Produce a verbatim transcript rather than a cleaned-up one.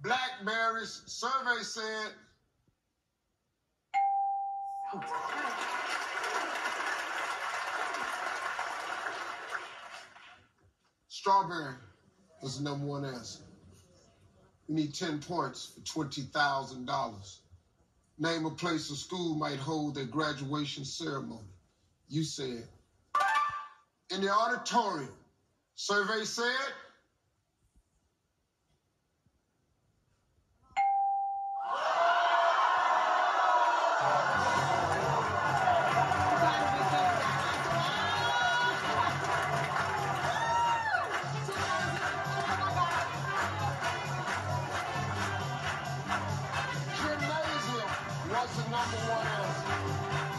Blackberries. Survey said. Strawberry was the number one answer. You need ten points for twenty thousand dollars. Name a place a school might hold their graduation ceremony. You said. In the auditorium. Survey said. Gymnasium was the number one answer.